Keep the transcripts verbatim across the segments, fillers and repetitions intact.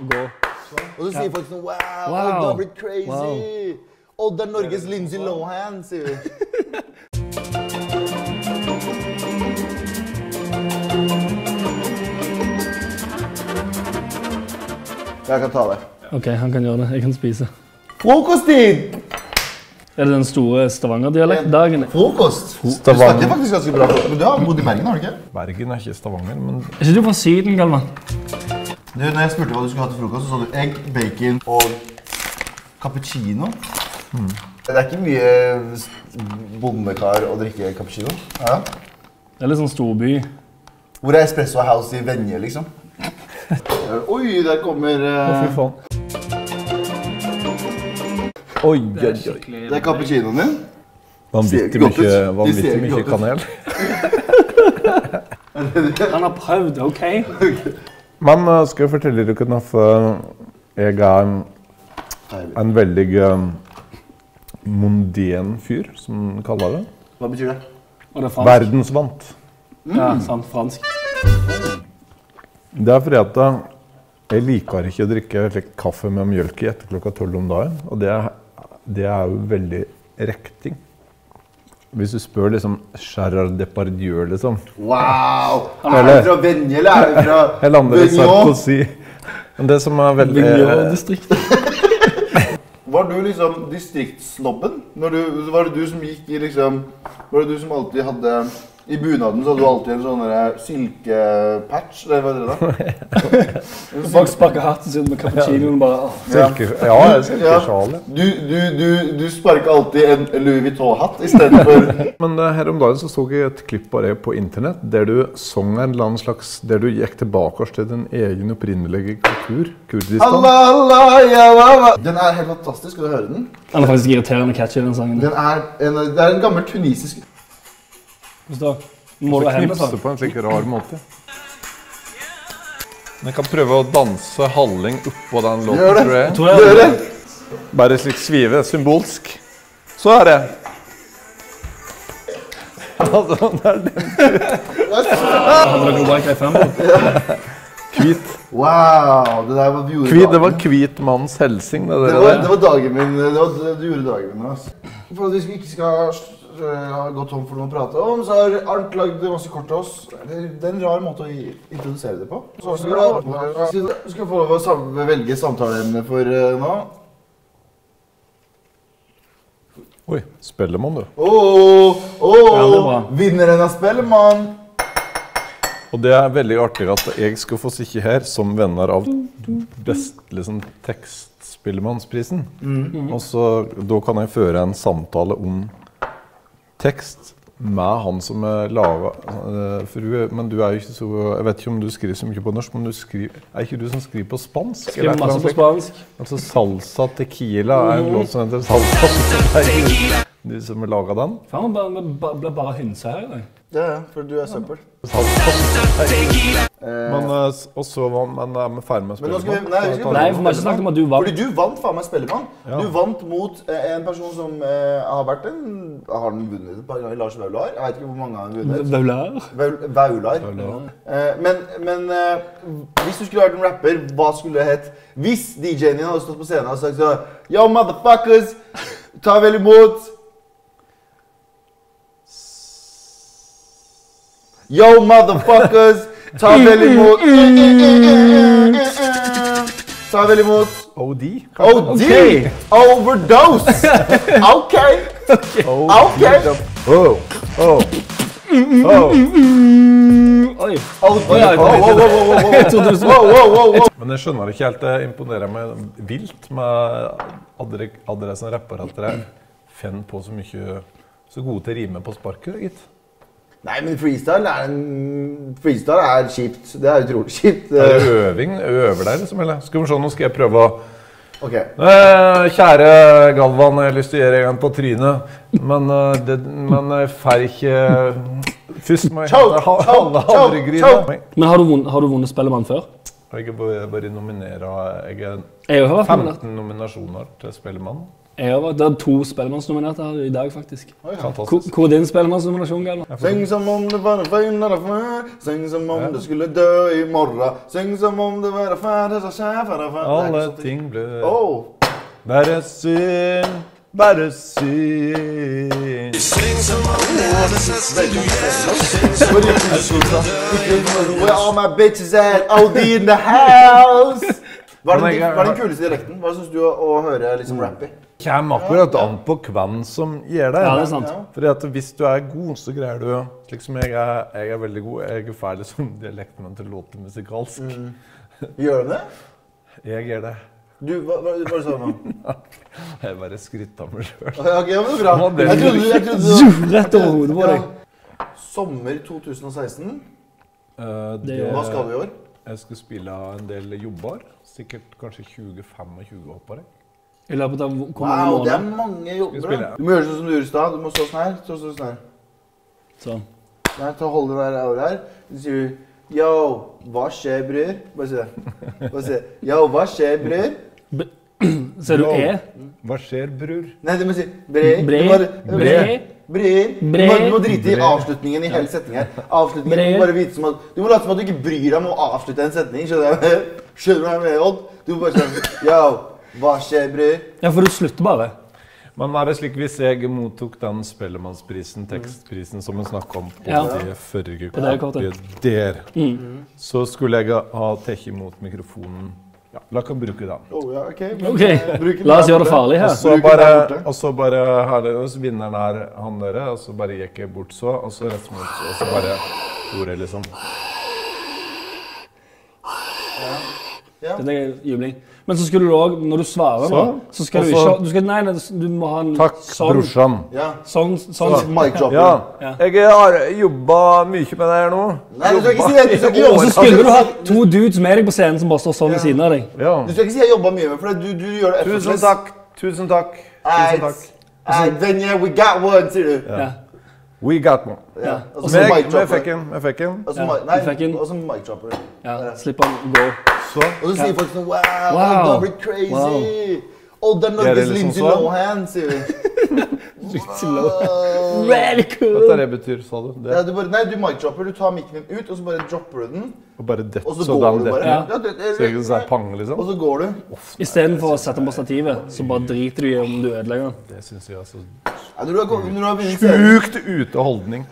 gå. Og så sier folk sånn, wow, wow. du har blitt crazy. Wow. Odd er Norges Lindsay Lohan, sier vi. Jeg kan ta det. Ok, han kan gjøre det. Jeg kan spise. Frokosttid! Er det den store Stavanger-dialektdagen? Frokost? Stavanger. Du snakker faktisk ganske bra. Men du har bodd i Bergen, har du ikke? Bergen er ikke Stavanger, men... Er ikke du fra Syden, Galvan? Du, når jeg spurte hva du skulle ha til frokost, så sa du egg, bacon og cappuccino. Mm. Det er ikke mye bondekar å drikke cappuccino. Ja. Det er litt sånn storby. Hvor er Espresso House i Venje, liksom? Oi, der kommer... Uh... Å, fy faen. Oi, oi, oi. Det er cappuccinoen din. Vanvittig mye, vanvittig mye kanel. Han har prøvd, ok? Men uh, skal jeg fortelle dere noe, for jeg er en, en veldig uh, monden fyr, som man kaller det. Hva betyr det? Og det er fransk. Verdensvant. Mm. Ja, sant, fransk. Det er fordi at uh, jeg liker ikke å drikke like, kaffe med mjølk i etter klokka tolv om dagen, og det er, det er jo veldig rekting. Hvis du spør liksom Gérard Depardieu, liksom. Wow! Er det fra Venje, eller er det fra eller andre Sarkozy. Men det som er veldig... Venje-distrikt. Var du liksom distriktssnobben? Når du, var det du som gikk i liksom... Var det du som alltid hadde... I bunaden så hadde du alltid en sånn silkepatch, eller hva er det da? Folk sparker hatten sin med cappuccinoen bare... Silke, ja, ja silkesjale. Ja. Du, du, du, du sparker alltid en Louis Vuitton-hatt i stedet for... Men uh, her om dagen så så jeg et klipp av det på internett, der du sang en eller annen slags... Der du gikk tilbake til din egen opprinnelige kultur, Kurdistan. Allah, Allah, ja, ja. Den er helt fantastisk, skal du høre den? Han er faktisk irriterende catchy, den sangen. Den er en, det er en gammel tunisisk... Forstår. Må du så henne knipse sånn? på en slik rar måte. Jeg kan prøve å danse halling oppå den låten, Gjør det. tror jeg. Tror jeg Gjør det. Bare slik svive, symbolsk. Så er det. Altså, det er den. Hadde dere White F M på? Kvit. Wow, det der var vi gjorde Kvit, det dagen. var kvit manns helsing. Det, Det der. var, det var dagen min, det var det du gjorde dagen min, altså. For at vi ikke skal ha gått tom for noe å prate om, så har Arnt lagd masse kort til oss. Det er en rar måte å introdusere det på. Så skal du skal få lov å velge samtaleemne for uh, nå. Oi, Spellemann, du. Åh, Veldig bra. åh, vinneren av Spellemann. Og det er veldig artig at jeg skal få sitte her som venner av best liksom, tekstspellemannsprisen. Mm. Og så da kan jeg føre en samtale om tekst med han som er laget, for du, men du er jo ikke så, jeg vet ikke om du skriver så mye på norsk, men du skriver, er ikke du som skriver på spansk? Skriver masse på spansk. Altså Salsa Tequila er en låt som heter Salsa Tequila. De som har laget den. Faen, vi ble bare hynsa her i dag. Ja, ja, for du er søppel. Men, og så var men er vi ferdig med Men nå skal vi, Spellemann. nei, vi skal Nei, for vi har ikke snakket om at du vant. Fordi du vant faen meg Spellemann. Ja. Du vant mot eh, en person som eh, har vært en... Har den vunnet et par ganger? Lars Vaular? Jeg vet ikke hvor mange han har vunnet. Vaular. Vaul- Vaular. Eh, men men eh, hvis du skulle vært en rapper, hva skulle det hett? Hvis D J-en din hadde stått på scenen og sagt så, yo motherfuckers, ta vel imot. Yo motherfuckers, ta vel imot. Ta vel imot. O D? O D! Overdose! Ok! Ok! Oh, oh, oh. Oi. O D! Oi, oi, Wow, wow, wow, wow, wow. Jeg trodde du skulle... Wow, wow, wow, wow. Men jeg skjønner ikke helt, det imponerer meg vilt med alle dere som rapper at dere finner på så mye, så gode til å rime på sparket, gitt. Nei, men freestyle er, en, freestyle er kjipt. Det er utrolig kjipt. Er det øving? Øver deg liksom, eller? Skal vi se, nå skal jeg prøve å... Ok. Eh, kjære Galvan, jeg har lyst til å gjøre en på trynet, men, uh, det, men jeg fer ikke... Først må jeg Choke, hente ha- choke, alle choke, havregryn. choke. Men har du vunnet, har du vunnet Spellemann før? Jeg er bare, bare nomineret, jeg er Jeg har vært nominert. femten nominasjoner til Spellemann. Jeg har vært, det er to spellemannsnominerte her i dag, faktisk. Oi, ja. Fantastisk. Hvor er din spellemannsnominasjon, Galvan? Syng som om det var feil eller før. Syng som om du skulle dø i morgen. Syng som om det var ferdig, så skjer ferdig, ferdig. Alle ting ble Åh! bare synd, bare synd. Where all my bitches at? O D in the house! Hva er den, hva er den kuleste dialekten? Hva synes du å, å høre liksom rap i? Kjem akkurat an på hvem som gjør det. Ja, det er sant. Fordi at hvis du er god, så greier du, slik som jeg er, jeg er veldig god, jeg er ferdig som dialekten min til å låte musikalsk. Mm. Gjør du det? Jeg gjør det. Du, hva, hva, hva sa du nå? Jeg bare skrytter av meg selv. Ja, ok, men det er bra. Nå ble det Jeg trodde, jeg trodde Zuh, rett over hodet på deg. Ja. Sommer to tusen og seksten. Uh, Det det, Hva skal du i år? jeg skal spille en del jobber, sikkert kanskje tjue tjuefem hoppere. I løpet av hvor mange Wow, det er måneder? mange jobber. Skal spille. Da. Du må gjøre sånn som du gjorde i stad. Du må stå sånn her. Stå sånn her. Sånn. Nei, ta og hold den der øret her. Så sier du, yo, hva skjer, bror? Bare si det. Bare si det. Yo, hva skjer, bror? Ser du E? Hva skjer, bror? Nei, du må si bror. Bre. Du må- Bre. Bror. Du, Bre. må- du må drite i Bre. avslutningen i hele setningen her. Avslutningen, Bre. du må bare vite som at, du må late som at du ikke bryr deg om å avslutte en setning. Skjønner du? Skjønner du hva jeg mener, Odd? Du må bare sånn, yo, hva skjer, bror? Ja, for du slutter bare. Men er det slik hvis jeg mottok den Spellemannsprisen, tekstprisen som vi snakket om på Ja. det forrige På det kortet. kortet der, så skulle jeg ha tatt imot mikrofonen. Ja, la oss bruke den. Oh, ja, ok. Ok, Bruk den la oss der gjøre det borte. farlig Og her. så Bruker bare, den der borte. og så bare her det, og så vinneren er han dere, og så bare gikk jeg bort så, og så rett mot, og så bare gjorde jeg liksom. Ja. Det er jubling. Men så skulle du også, når du svarer nå, så skal Og du så- ikke, du skal, nei, nei, du må ha en Takk, sånn, brorsan. Ja. sånn, sånn, Mic dropper. Ja, Ja. jeg har jobbet mye med det her nå. Nei, du skal ikke si det. Du skal ikke og jobbe. så skulle du ha to dudes med deg på scenen som bare står sånn ved siden av deg. Ja. Du skal ikke si jeg jobba mye med, for du, du gjør det Tusen takk, tusen takk, tusen takk. Nei, then yeah, we got one, sier du. Ja. We got one. Ja. Og så Men mic jeg dropper. fikk en, jeg fikk en. Og så Ja, mic- du nei, fikk en. og så mic dropper. Ja, slipp han gå. Så, Og så sier folk sånn wow, Wow. wow. blitt crazy. Wow. Og det er Er det Norges liksom Lindsay sånn? Lohan, sier vi. Very cool. hva det betyr, sa du? Ja, Det, du bare, nei, du mic dropper. Du tar mikken din ut, og så bare dropper du den. og bare dett, Og så så går den du bare. detter. Ja. Ja, det- det- Så jeg sånn pang, Og liksom. så går du. Istedenfor å sette den på stativet, så bare driter du i om du ødelegger den. Det synes jeg er så Ja, når, du har, kom- når du har vunnet serien, sjukt ute holdning.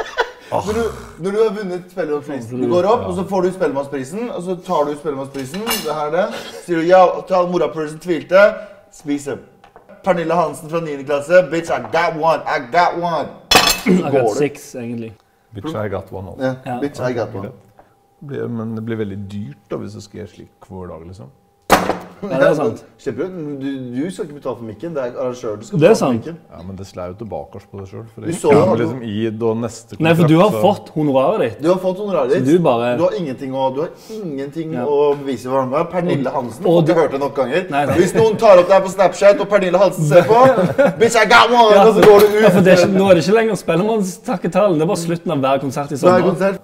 når du, når du har vunnet Spellemannsprisen, du går opp, og så får du Spellemannsprisen, og så tar du Spellemannsprisen, det her det, sier du ja, ta morapulsen tvilte, spis det. Pernille Hansen fra niende klasse, bitch, I got one, I got one. Akkurat Går det? six, egentlig. Bitch, I got one also. Ja, Ja. bitch, I got one. Det blir- Men det blir veldig dyrt da, hvis du skal gjøre slik hver dag, liksom. Ja, det er sant. Kjempebra. Du, du skal ikke betale for mikken, det er arrangøren som skal Det er betale for sant. mikken. Ja, men det slår jo tilbake på deg selv. For Du det så kommer jo- liksom i da neste Nei, for du har så- fått honoraret ditt. Du har fått honoraret Så ditt. du bare- Du har ingenting å, du har ingenting Ja. å bevise for hverandre. Pernille Hansen, og og du du- hørt det nok ganger. Nei, nei. Hvis noen tar opp deg på Snapchat, og Pernille Hansen ser på, bitch, I got one, og så går du ut. Ja, for det er ikke, nå er det ikke lenger Spellemannstakketalen, det er bare slutten av hver konsert i Så er sommer. konsert.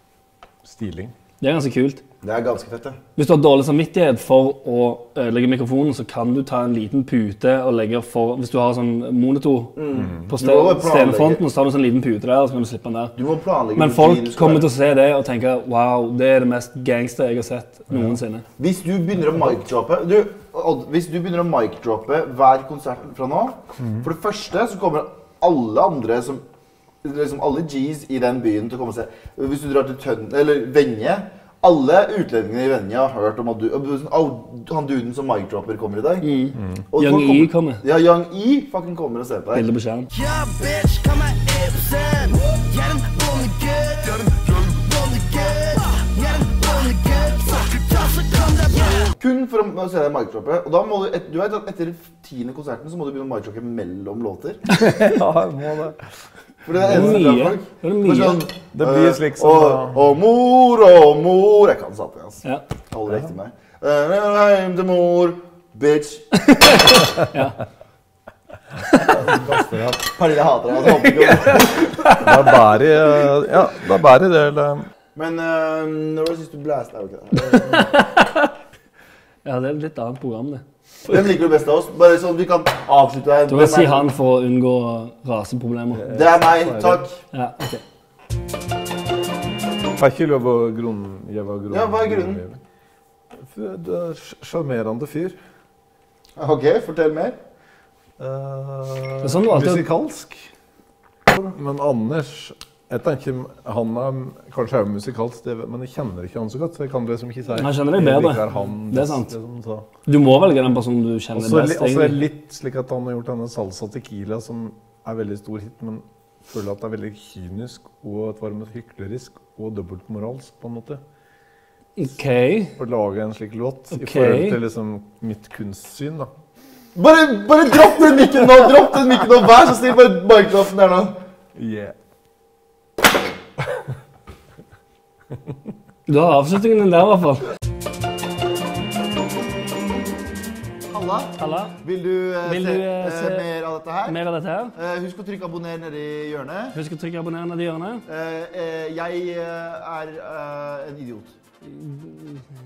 Stiling. Det er ganske kult. Det er ganske fett, det. Hvis du har dårlig samvittighet for å ødelegge mikrofonen, så kan du ta en liten pute og legge for, hvis du har sånn monitor på Du må ste bare planlegge. scenefronten, så tar du sånn liten pute der, så kan du slippe den der. Du må planlegge. Men hvor folk tid du skal kommer være. til å se det og tenke, wow, det er det mest gangster jeg har sett noensinne. Hvis du begynner å mic-droppe du, Odd, Hvis du begynner å mic-droppe hver konsert fra nå, for det første så kommer alle andre som liksom alle G's i den byen til å komme og se. Hvis du drar til Tønn, eller Venje, alle utlendingene i Venje har hørt om at du, oh, han duden som mic-dropper kommer i dag. Og Young folk E kommer. Ja, Young E fucking kommer og ser på deg. Bilde på skjerm. Ja, bitch, kom her, Ibsen. Ja, den bonde good. Ja, den bonde good. Ja, den bonde good. Fuck, ta så kom der, bro. Kun for å se deg mic-droppe. Og da må du, et, du vet at etter tiende konserten så må du begynne å mic-droppe mellom låter. Ja, jeg må det. For det er Det er eneste som mye. treffer folk. Det er Det er mye. sånn, Det blir eh, slik som og, da- og mor, og mor Jeg kan satt det, altså. Ja. Hold det riktig meg. Uh, Heim til mor, bitch. Pernille hater deg. Altså, håper ikke- Det er bare, i- ja, det er bare i det, eller... Men uh, når var det sist du blæste? Er det ikke det? Ja, det er et litt annet program, det. Hvem liker du best av oss? Bare sånn vi kan avslutte her. Du kan si han for å unngå raseproblemer. Det er meg, takk. Ja, ok. Har ikke lov å grunngjeve grunn. Ja, hva er grunnen? Du er sjarmerende fyr. Ok, fortell mer. Uh, er sånn du alltid- musikalsk. Men Anders, jeg tenker han er kanskje er musikalsk, det, men jeg kjenner ikke han så godt, så jeg kan liksom ikke si. Han kjenner deg jeg bedre. liker Han Det er best, sant. liksom, så. Du må velge den personen du kjenner Også, best, li- også er det egentlig. litt slik at han har gjort denne salsa tequila, som er veldig stor hit, men føler at det er veldig kynisk, og et varmt hyklerisk, og dobbeltmoralsk på en måte. Ok. Å lage en slik låt i Ok. forhold til liksom mitt kunstsyn, da. Bare, bare dropp den mikken nå, dropp den mikken nå, vær så snill, bare barknappen der nå. Yeah. Du har avslutningen din der i hvert fall. Halla, Halla. vil du, eh, Vil se, du, eh, eh, se- mer av dette her? Mer av dette her. Eh, husk å trykke abonner nede i hjørnet. Husk å trykke abonner nede i hjørnet. Eh, eh, jeg eh, er eh, en idiot.